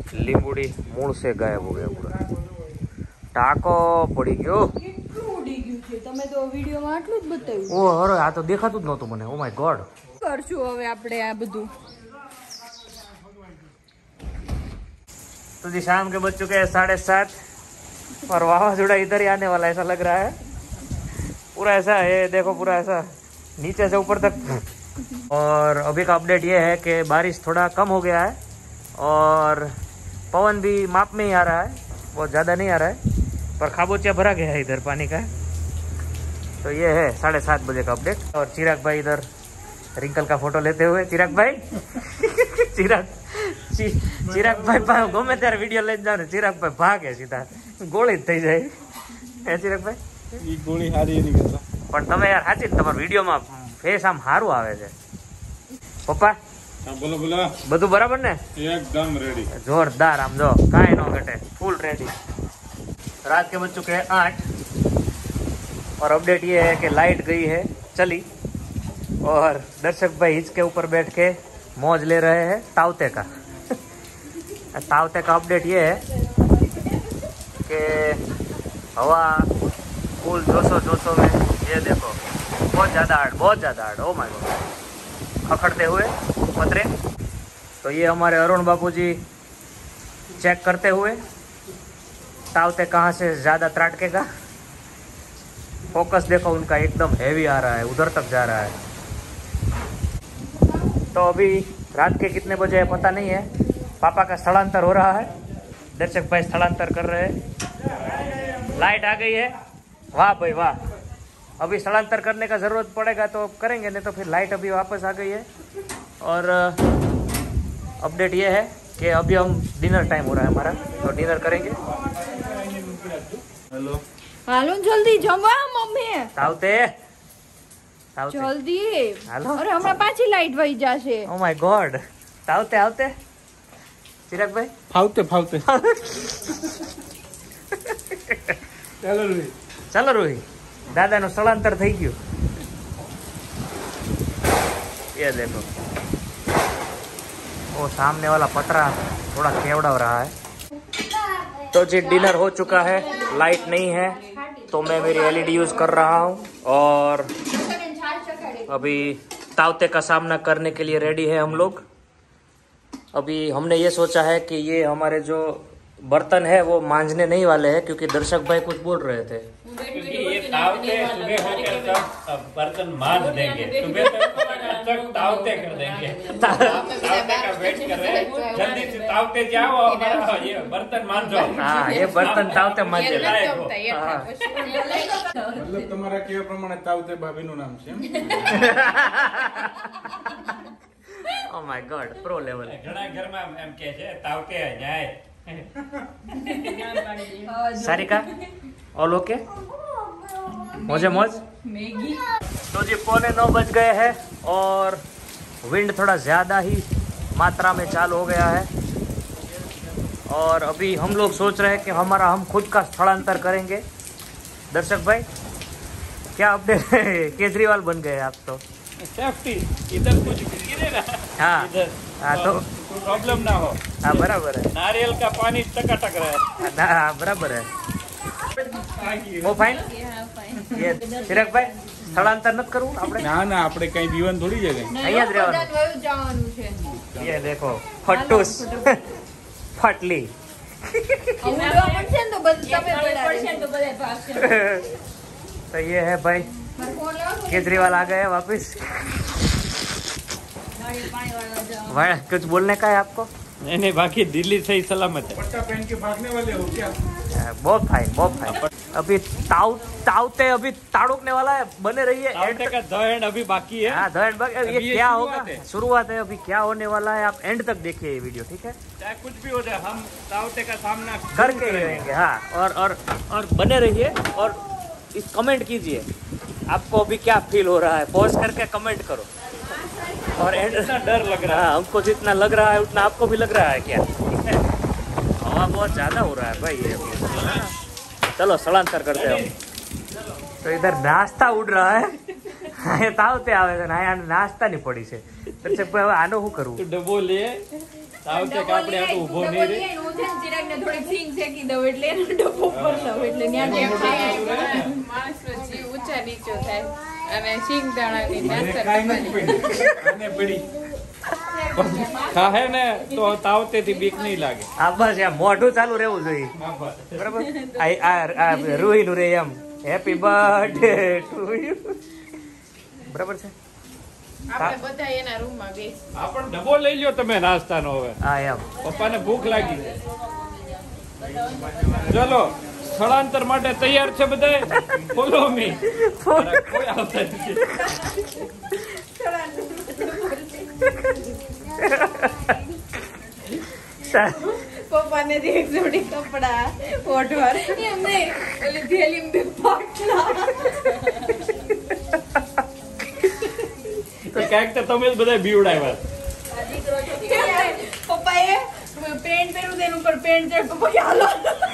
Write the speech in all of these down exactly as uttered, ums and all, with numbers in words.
લીંબુડી મૂળ से गायब हो गया पूरा टाको पड़ी गयो કેટલું ઉડી ગયું છે તમે તો વિડિયોમાં આટલું જ બતાવ્યું ઓ અરે આ તો દેખાતું જ નહોતું મને ઓ માય ગોડ કરશું હવે આપણે આ બધું तो जी शाम के बज चुके हैं साढ़े सात और वावाझोड़ा इधर ही आने वाला ऐसा लग रहा है पूरा ऐसा है देखो पूरा ऐसा नीचे से ऊपर तक और अभी का अपडेट ये है कि बारिश थोड़ा कम हो गया है और पवन भी माप में ही आ रहा है बहुत ज़्यादा नहीं आ रहा है पर खाबोचिया भरा गया है इधर पानी का तो ये है साढ़े सात बजे का अपडेट और चिराग भाई इधर रिंकल का फोटो लेते हुए चिराग भाई चिराग चिराग भाई गमे ત્યારે વિડિયો લઈને જાવ ને ચિરાગ ભાઈ ભાગે સીધા ગોળી જ થઈ જાય હે ચિરાગ ભાઈ ઈ ગોળી હારી નહીં કરતા પણ તમે યાર સાચી તમારા વિડિયોમાં ફેસ આમ સારું આવે છે પપ્પા હા બોલો બોલો બધું બરાબર ને एकदम रेडी जोरदार આમ જો કાઈ નો ઘટે ફૂલ રેडी रात के बज चुके हैं आठ और अपडेट ये है कि लाइट गई है चली और दर्शक भाई हिच के ऊपर बैठ के मौज ले रहे हैं तावते का तावते का अपडेट ये है कि हवा फुल जोशो जोशो में ये देखो बहुत ज़्यादा हार्ड बहुत ज़्यादा हार्ड ओ माय गॉड खखड़ते हुए पतरे तो ये हमारे अरुण बापू जी चेक करते हुए तावते कहाँ से ज़्यादा त्राटकेगा फोकस देखो उनका एकदम हैवी आ रहा है उधर तक जा रहा है तो अभी रात के कितने बजे है पता नहीं है पापा का स्थलांतर हो रहा है दर्शक भाई स्थलांतर कर रहे हैं लाइट आ गई है वाह भाई वाह अभी स्थलांतर करने का ज़रूरत पड़ेगा तो करेंगे नहीं तो फिर लाइट अभी वापस आ गई है और अपडेट ये है कि अभी हम डिनर टाइम हो रहा है हमारा तो डिनर करेंगे हेलो હાલો જલ્દી જમવા મમ્મી તાવતે તાવતે જલ્દી હાલો અરે હમણાં પાછી લાઈટ વહી જશે ओ माय गॉड तावते आवते चिराग भाई फावते फावते चलो रे चलो रोही दादा नो स्थलांतर થઈ ગયું ये देखो वो सामने वाला पतरा थोड़ा केवड़ा रहा है तो जी डिनर हो चुका है लाइट नहीं है तो मैं मेरी एलईडी यूज कर रहा हूँ और अभी तावते का सामना करने के लिए रेडी है हम लोग अभी हमने ये सोचा है कि ये हमारे जो बर्तन है वो मांजने नहीं वाले हैं क्योंकि दर्शक भाई कुछ बोल रहे थे क्योंकि ये तावते सुबह होकर सब बर्तन मांज देंगे सुबह तक तावते कर देंगे तावते का वेट कर रहे हैं जल्दी से तावते जाओ और ये बर्तन मांजो हाँ ये बर्तन तावते मांजे मतलब તમારા કેવા પ્રમાણે તાવતે ભાભીનું નામ છે Oh my god pro level ઘણા ઘરમાં એમ કહે છે તાવતે જાય सारिका ऑल ओके मौजे मौज મેગી तो जी पौने नौ बज गए हैं और विंड थोड़ा ज़्यादा ही मात्रा में चालू हो गया है और अभी हम लोग सोच रहे हैं कि हमारा हम खुद का स्थलांतर करेंगे दर्शक भाई क्या अपडेट केजरीवाल बन गए आप तो सेफ्टी इधर कुछ गिरे ना हाँ हाँ तो कोई प्रॉब्लम ना हो हाँ बराबर है नारियल का पानी टकाटक रहा है हाँ बराबर है वो फाइन ये चिराग भाई સ્થળાંતર નથી કરવું આપણે ના ના આપણે કઈ બીવન થોડી જગ્યાએ અહીંયા જ રહેવાનું વયું જવાનું છે ये देखो फट्टूस फटली ઉડવા પડશે ને તો બધું તમે પડશે ને તો બધા ભાગશે तो ये है भाई મારો ફોન લાવો केजरीवाल आ गए वापस भाई कुछ बोलने का है आपको नहीं नहीं बाकी दिल्ली सही सलामत है पट्टा पहन के भागने वाले हो क्या बहुत फाइन बहुत फाइन अभी ताव तावते अभी ताड़ुकने वाला है बने रहिए तावते का द एंड अभी बाकी है हाँ द एंड ये अभी ये क्या शुरुआत होगा है। शुरुआत है अभी क्या होने वाला है आप एंड तक देखिए ये वीडियो ठीक है चाहे कुछ भी हो जाए हम तावते का सामना करके ही रहेंगे हाँ और और और बने रहिए और इस कमेंट कीजिए आपको अभी क्या फील हो रहा है पॉज करके कमेंट करो और एंड इतना डर लग रहा हाँ हमको जितना लग रहा है उतना आपको भी लग रहा है क्या हवा बहुत ज़्यादा हो रहा है भाई ये चलो स्थलांतर करते हैं हम तो इधर नाश्ता उड़ रहा है तावते आवे છે ને નાસ્તા ની પડી છે દર્શક ભાઈ હવે આનો શું કરવું है तो डबो ले તાવતે કે આપણે આટલું ઊભો નહીં રહે. હું છે ને ચિરાગને થોડીક સિંગ શેકી દઉં એટલે એનો ડબ્બો પર લઉં એટલે ન્યા જે ખાય માણસનો જીવ ઊંચા નીચો થાય અને સિંગ દાણાની મને નાસ્તા કાંઈ નથી પડી. આને પડી. ખાહે ને તો તાવતેથી બીક નહીં લાગે. આ બસ એમ મોઢું ચાલુ રહેવું જોઈએ હા, બસ. બરાબર આ આ- આ રૂહીનું રે એમ હેપી બર્થડે ટુ યુ બરાબર છે આપણે બધા એના રૂમમાં બેસી આ પણ ડબ્બો લઈ લ્યો તમે નાસ્તાનો હવે. હા એમ પપ્પાને ભૂખ લાગી. ચલો સ્થળાંતર માટે તૈયાર છે બધાય? Follow me. કોઈ આવતા નથી. પપ્પાને દે એક જોડી કપડા ઓઢવાર એમ નહીં ઓલી થેલીમાં બે પાટલા તો ક્યાંક તો તમે જ બધા બીવડાવ્યા. પપ્પાએ પેન્ટ પહેર્યું તેનું ઉપર પેન્ટ ચડ પપ્પા કે હાલો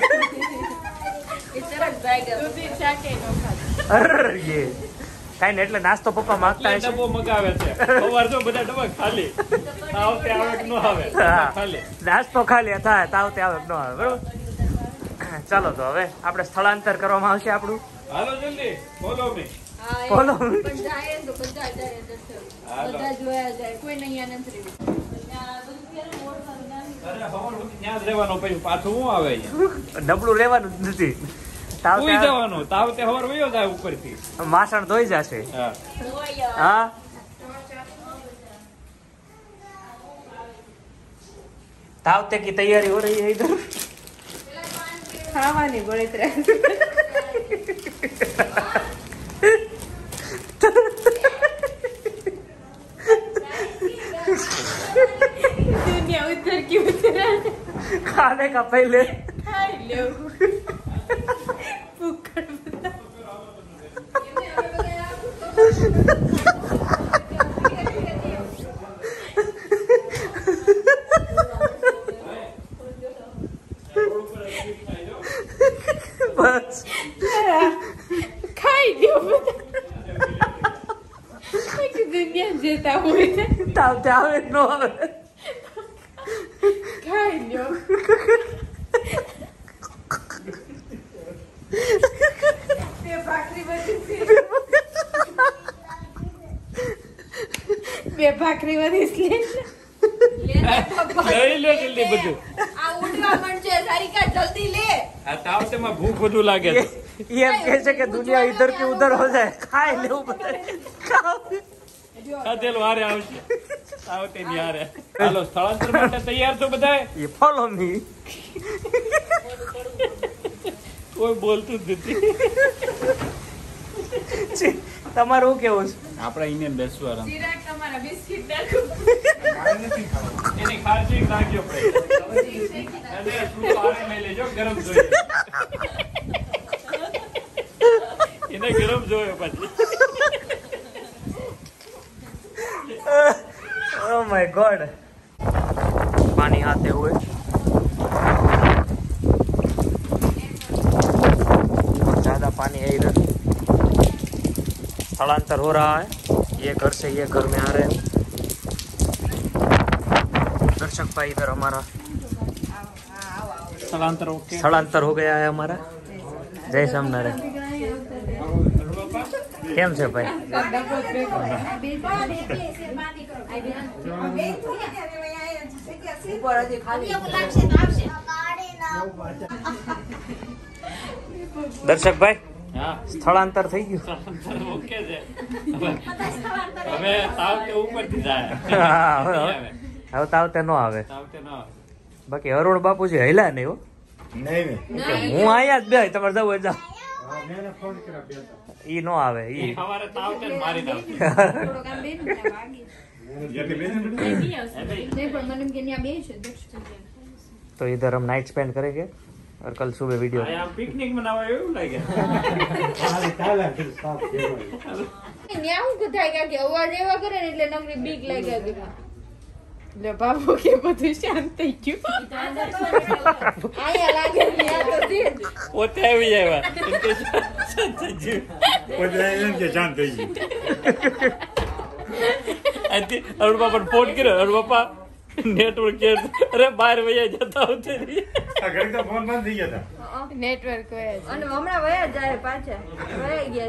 દૂધી ચાકે નો ખાધું. અરે એ કાઈ ને એટલે નાસ્તો પપ્પા માંગતા એટલે હશે ડબ્બો મગાવે છે. સવાર તો બધા ડબ્બા ખાલી. આવતે આવે કે ન આવે? હા ખાલી. નાસ્તો ખાલી થાય તાવ તે આવે કે ન આવે બરોબર ચાલો તો હવે આપણે સ્થળાંતર કરવામાં આવશે આપણું હાલો જલ્દી ફોલો મી. બોલો પણ જાય તો બધા જાય દર્શન. બધા જોયા જાય કોઈ નહીં નથી રહ્યું. અરે હવાર સુધી ત્યાં જ રહેવાનું પછી પાછું હું આવે અહીંયા? ડબલું લેવાનું જ નથી તાવ સુઈ તે જવાનું. તાવ તે હવાર વયો જાય ઉપરથી. માસણ ધોઈ જશે હા. હા तावते की तैयारी हो रही है इधर ખાવાની બળતરા દુનિયા ઉતર की ઉતરા खाने का पहले ખાઈ લેવું ભૂખડ બધા बस ખાઈ લ્યો બધા એક દુનિયા જતા હોય तावते आवे नो आवे ખાઈ લ્યો બે ભાખરી બધી બે ભાખરી બધી લઈ લો જલ્દી બધું. આ ઉઠવા માંડશે સારિકા જલ્દી લે આ તાવ તેમાં ભૂખ વધુ લાગે છે. ये कह से कि दुनिया इधर की उधर हो जाए खाए ले ખાધેલું હારે આવશે. તાવ તે ની હારે. હાલો સ્થળાંતર માટે તૈયાર છો બધાય? ये फॉलो मी કોઈ બોલતું જ નથી. તમારું કેવું છે આપણે અહીંયા બેસવું આરામ. ચિરાગ તમારા બિસ્કિટ નાખો એની ખારજી નાખ્યો આપણે. અને થોડું હારે લઈ લેજો ગરમ જોઈએ. એને ગરમ જોયો પછી. ओह माय गॉड पानी आते हुए बहुत ज्यादा पानी है इधर स्थलांतर हो रहा है ये घर से ये घर में आ रहे हैं दर्शक भाई इधर हमारा સ્થળાંતર ઓકે. स्थलांतर हो गया है हमारा जय स्वामीनारायण કેમ છે ભાઈ દર્શક ભાઈ હા સ્થળાંતર થઈ ગયું સ્થળાંતર ઓકે છે. હવે તાવ તે ઉપરથી જાય. હા, હવે નહીં હવે આવે. હવે તાવ તે નો આવે તાવ તે ન આવે. બાકી અરુણ બાપુજી હૈલા નહીં હો નહીં નહીં હું અહીંયા જ બે તમારે જવું હોય જાઓ મેં ફોન કર્યા બે હતા. ઈ નો આવે ઈ સવારે તાવ તે મારી દાવ. થોડોક આમ બેન ને વાગી એટલે બેન નહીં પણ મને એમ કે ત્યાં બે છે દર્શન तो इधर हम नाइट स्पेंड करेंगे और कल सुबह वीडियो આ પિકનિક મનાવા એવું લાગે. ન્યા હું કથાય કે અવાજ એવા કરે ને એટલે નકરી બીક લાગ્યા કે લે બાબુ કે બધું શાંત થઈ ગયું આયા લાગે ન્યા તો દે પોતે આવી જાય. અરુણ બાપા ફોન કર્યો. અરુણ બાપા नेटवर्क के अरे बाहर भैया जाता होते नहीं આ ઘડી તો ફોન બંધ થઈ ગયા હતા. નેટવર્ક હોય જ. અને હમણાં વયા જાય પાછા વયા ગયા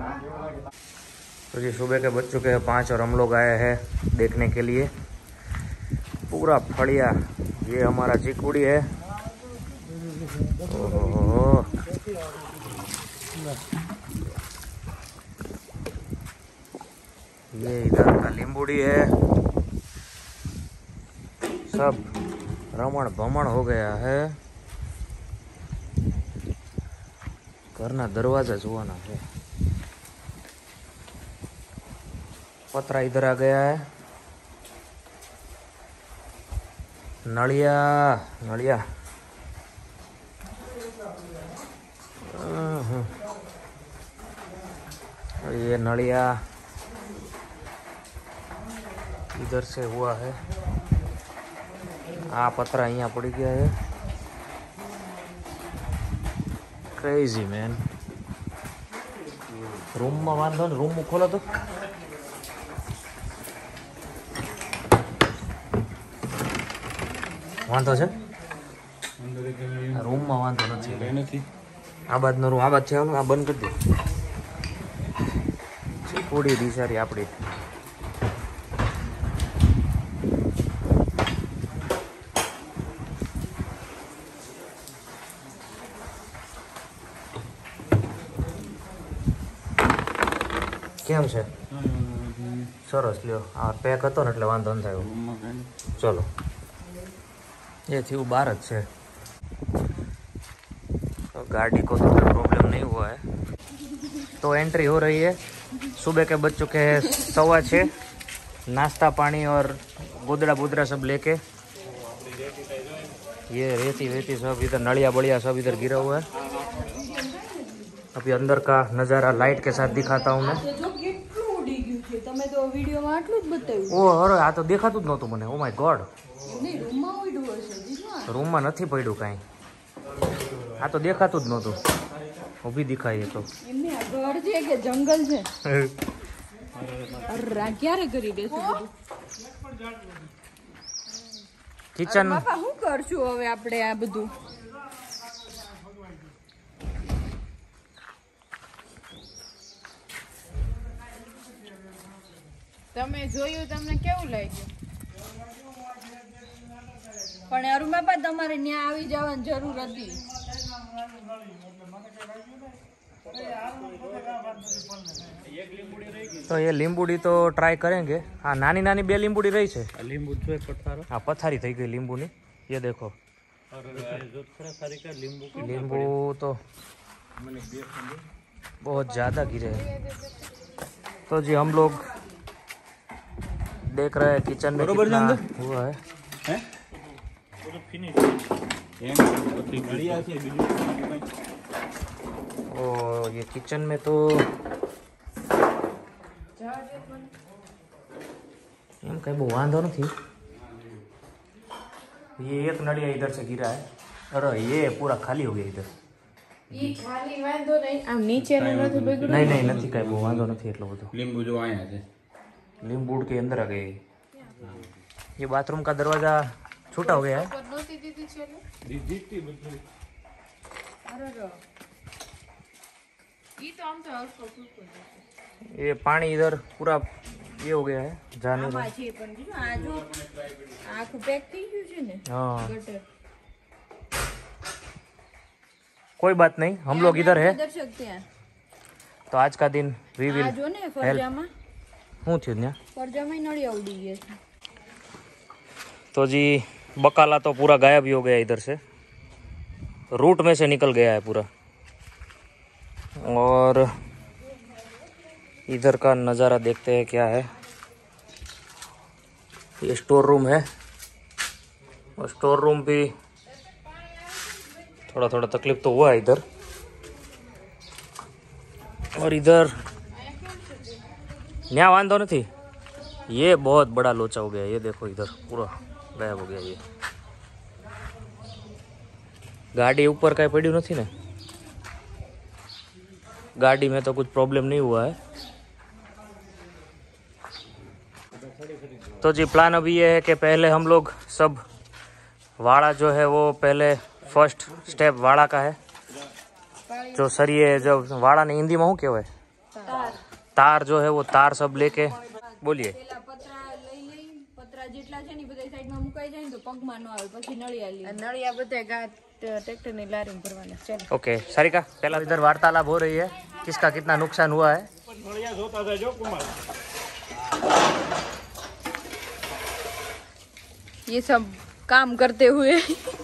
तो जी सुबह के बज चुके हैं पाँच और हम लोग आए हैं देखने के लिए पूरा फड़िया। ये हमारा चिकुड़ी है। ओहो ये इधर का लींबूड़ी है। सब रमण भमण हो गया है। घरना दरवाजा जोवाना है। पतरा इधर आ गया है। नलिया नलिया ये नलिया इधर से हुआ है। आ पतरा यहाँ पड़ी गया है। Crazy man. रूम में वांधो ने रूम में खोलो तो वांधो छे रूम में वांधो नहीं। आ बात नो रूम आ बात आ बंद कर दो। चिकुड़ी बिचारी आपड़ी केम छे सरस ल्यो आ पैक हतो ने એટલે વાંધો ન થાય। चलो ये थी वो बार है। तो गाड़ी को तो प्रॉब्लम नहीं हुआ है। तो एंट्री हो रही है। सुबह के बज चुके हैं सवा छः। नाश्ता पानी और गुदड़ा बुदड़ा सब लेके ये रेती वेती सब इधर नलिया बलिया सब इधर गिरा हुआ है। अभी अंदर का नज़ारा लाइट के साथ दिखाता हूँ मैं। ओ अरे आ तो देखातुं ज नहोतुं मने। ओ माय गॉड रूम में नहीं पड़ू कहीं। आ तो देखातुं ज नहोतुं। ऊभी दिखाई तो घर છે કે જંગલ છે અરે ક્યારે કરી દેશું બધું કિચન બાપા હું કરશું હવે આપણે આ બધું તમે જોયું તમને કેવું લાગ્યું? પણ અરુ બાપા તમારે ન્યા આવી જવાની જરૂર હતી। तो ये लींबूड़ी तो ट्राई करेंगे। हाँ नानी नानी बे लींबूड़ी रही है। लींबू हाँ पथारी थी गई लींबू नी। ये देखो लींबू तो बहुत ज़्यादा गिरे हैं। तो जी हम लोग देख रहे हैं किचन में कितना हुआ है, है? ओ ये किचन में तो एम कहीं वो वांधो नहीं। ये एक नड़िया इधर से गिरा है। अरे ये पूरा खाली हो गया इधर। ये खाली वांधो नहीं आम नीचे नो નથી બગડ્યું। नहीं नहीं નથી કઈ બહુ વાંધો નથી એટલો બધો। लींबू जो आया है लींबू उड़ के अंदर आ गए। ये बाथरूम का दरवाजा छोटा हो गया है। પર નોતી દીધી છે ને दीदी मतलब અરે રો ઈ તો આમ તો હરકો ફૂકો છે। ये पानी इधर पूरा ये हो गया है जाने આમાં में। છે પણ જો આ જો આખું પેક થઈ ગયું છે ને हाँ ગટર। कोई बात नहीं हम लोग इधर है। દર્શક ત્યાં तो आज का दिन वी આ विल જો ને ફરજામાં શું થયું ને। ફરજામાં નળિયા ઉડી ગયા છે। तो जी बकाला तो पूरा गायब ही हो गया इधर से। रूट में से निकल गया है पूरा। और इधर का नज़ारा देखते हैं क्या है। ये स्टोर रूम है और स्टोर रूम भी थोड़ा थोड़ा तकलीफ तो हुआ है इधर। और इधर न्या वांधो नहीं। ये बहुत बड़ा लोचा हो गया। ये देखो इधर पूरा गायब हो गया। ये गाड़ी ऊपर कहीं पड़ी नहीं ना। गाड़ी में तो कुछ प्रॉब्लम नहीं हुआ है। तो जी प्लान अभी ये है कि पहले हम लोग सब वाड़ा जो है वो पहले फर्स्ट स्टेप वाड़ा का है, जो सरिये जब वाड़ा ने हिंदी में हूँ क्यों है તાર तार जो है वो तार सब लेके बोलिए પેલા પતરા લઈ લઈ પતરા જેટલા છે ને બધા સાઈડમાં મુકાઈ જાય ને તો પગમાં ન આવે પછી નળિયા લઈ નળિયા બધે ગાત ટ્રેક્ટરની લારીમાં ભરવાના ચાલો ओके सारिका पहला इधर वार्तालाप हो रही है किसका कितना नुकसान हुआ है। ये सब काम करते हुए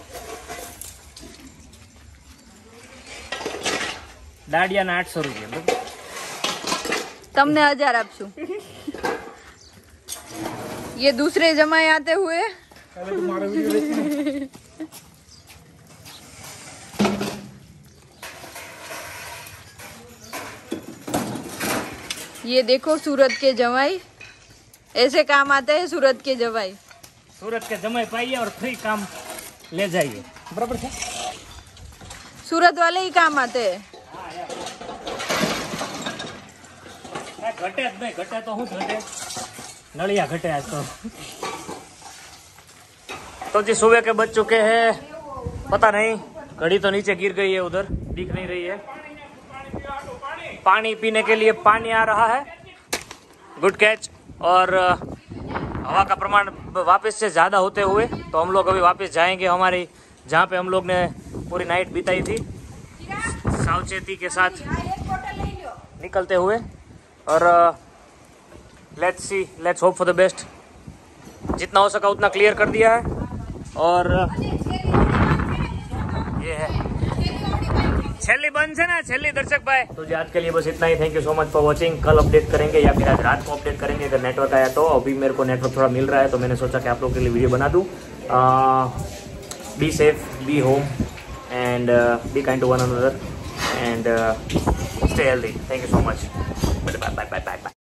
दाड़िया ना आठ सौ रुपये तमने हजार आपशु ये दूसरे जमाए आते हुए ये देखो सूरत के जमाई ऐसे काम आते हैं। सूरत के जमाई सूरत के जमाई पाइए और फ्री काम ले जाइए बराबर है। सूरत वाले ही काम आते हैं। घटे नहीं घटे तो हूँ घटे नलिया घटे आज तो तो जी सुबह के बज चुके हैं, पता नहीं घड़ी तो नीचे गिर गई है, उधर दिख नहीं रही है। पानी पीने के लिए पानी आ रहा है, गुड कैच। और हवा का प्रमाण वापस से ज़्यादा होते हुए तो हम लोग अभी वापस जाएंगे हमारी जहाँ पे हम लोग ने पूरी नाइट बिताई थी, सावचेती के साथ निकलते हुए। और let's see let's hope for the best, जितना हो सका उतना क्लियर कर दिया है। और ये है छेली बंद है ना छेली दर्शक भाई। तो जी आज के लिए बस इतना ही, thank you so much for watching. कल अपडेट करेंगे या फिर आज रात को अपडेट करेंगे अगर नेटवर्क आया तो। अभी मेरे को नेटवर्क थोड़ा मिल रहा है तो मैंने सोचा कि आप लोगों के लिए वीडियो बना दूँ। Be safe, be home and be kind to one another and stay healthy. Thank you so much. Bye bye bye bye bye.